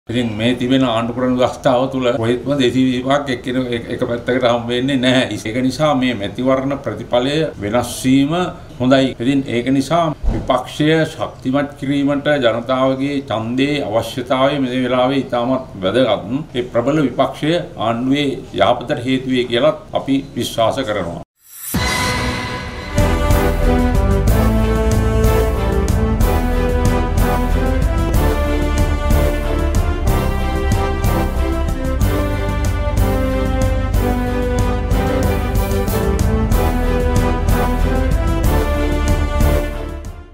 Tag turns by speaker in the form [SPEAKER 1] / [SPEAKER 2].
[SPEAKER 1] ඉතින් මේ තිබෙන ආණ්ඩු ක්‍රම ව්‍යවස්ථාව තුළ කොහෙත්ම 225ක් එක පැත්තකට හම් වෙන්නේ නැහැ. ඒක නිසා මේ මැතිවරණ ප්‍රතිඵලය වෙනස් වීම හොඳයි. ඉතින් ඒක නිසා විපක්ෂය ශක්තිමත් කිරීමට ජනතාවගේ ඡන්දයේ අවශ්‍යතාවය මේ වෙලාවේ ඉතාමත් වැදගත්. ඒ ප්‍රබල විපක්ෂය ආණ්ඩුවේ යහපතට හේතු වේ කියලා අපි විශ්වාස කරනවා.